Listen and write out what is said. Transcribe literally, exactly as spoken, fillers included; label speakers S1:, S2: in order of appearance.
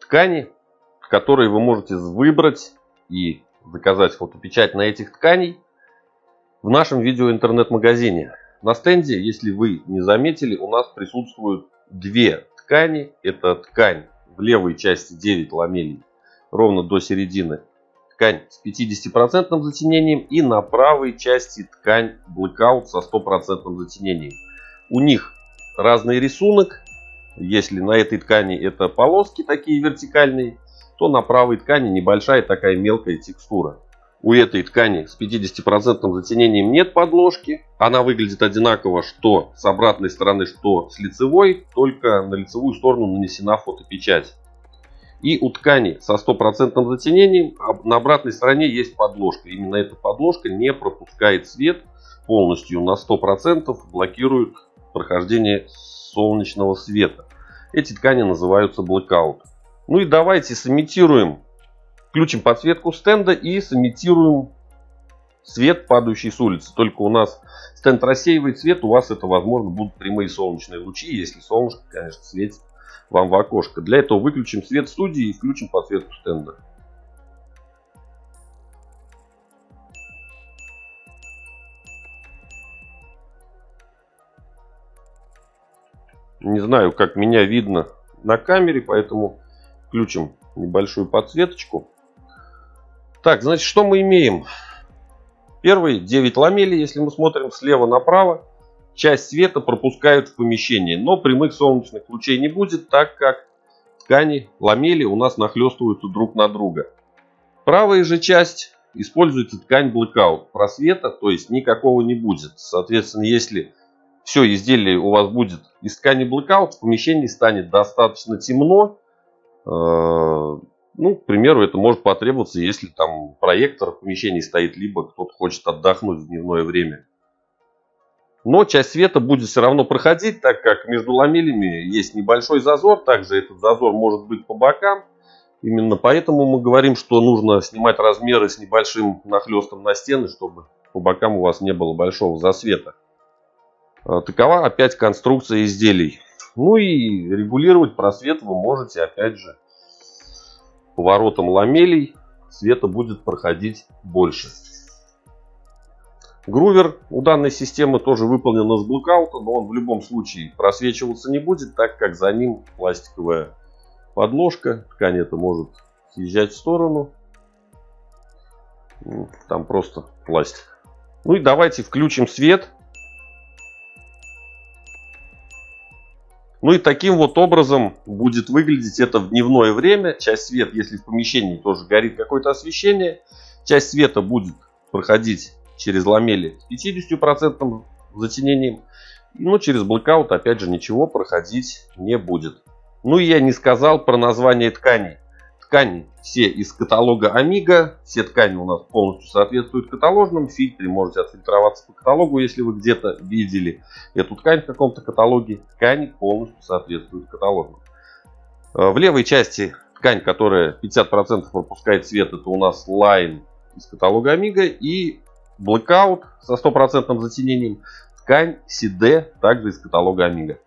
S1: ткани, которые вы можете выбрать и заказать фотопечать на этих тканей в нашем видео интернет-магазине. На стенде, если вы не заметили, у нас присутствуют две ткани. Это ткань в левой части девять ламелей ровно до середины. Ткань с пятидесятипроцентным затенением, и на правой части ткань Blackout со стопроцентным затенением. У них разный рисунок. Если на этой ткани это полоски такие вертикальные, то на правой ткани небольшая такая мелкая текстура. У этой ткани с пятидесятипроцентным затенением нет подложки. Она выглядит одинаково что с обратной стороны, что с лицевой, только на лицевую сторону нанесена фотопечать. И у ткани со стопроцентным затенением на обратной стороне есть подложка. Именно эта подложка не пропускает свет полностью на сто процентов, блокирует прохождение солнечного света. Эти ткани называются Blackout. Ну и давайте сымитируем, включим подсветку стенда и сымитируем свет, падающий с улицы. Только у нас стенд рассеивает свет, у вас это, возможно, будут прямые солнечные лучи, если солнышко, конечно, светит вам в окошко. Для этого выключим свет студии и включим подсветку стенда. Не знаю, как меня видно на камере, поэтому включим небольшую подсветочку. Так, значит, что мы имеем? Первые девять ламелей, если мы смотрим слева направо, часть света пропускают в помещение, но прямых солнечных лучей не будет, так как ткани ламели у нас нахлестываются друг на друга. Правая же часть используется ткань Blackout. Просвета, то есть никакого не будет. Соответственно, если все изделие у вас будет из ткани Blackout, в помещении станет достаточно темно. Ну, к примеру, это может потребоваться, если там проектор в помещении стоит, либо кто-то хочет отдохнуть в дневное время. Но часть света будет все равно проходить, так как между ламелями есть небольшой зазор. Также этот зазор может быть по бокам. Именно поэтому мы говорим, что нужно снимать размеры с небольшим нахлестом на стены, чтобы по бокам у вас не было большого засвета. Такова опять конструкция изделий. Ну и регулировать просвет вы можете, опять же, поворотом ламелей света будет проходить больше. Грувер у данной системы тоже выполнен из Blackout, но он в любом случае просвечиваться не будет, так как за ним пластиковая подложка. Ткань это может съезжать в сторону. Там просто пластик. Ну и давайте включим свет. Ну и таким вот образом будет выглядеть это в дневное время. Часть света, если в помещении тоже горит какое-то освещение, часть света будет проходить через ламели с пятидесятипроцентным затенением. Но через Blackout, опять же, ничего проходить не будет. Ну и я не сказал про название тканей. Ткани все из каталога Amiga. Все ткани у нас полностью соответствуют каталожным. В фильтре можете отфильтроваться по каталогу, если вы где-то видели эту ткань в каком-то каталоге. Ткани полностью соответствуют каталожным. В левой части ткань, которая пятьдесят процентов пропускает свет, это у нас Line из каталога Amiga. И Blackout со стопроцентным затенением ткань си ди, также из каталога Amiga.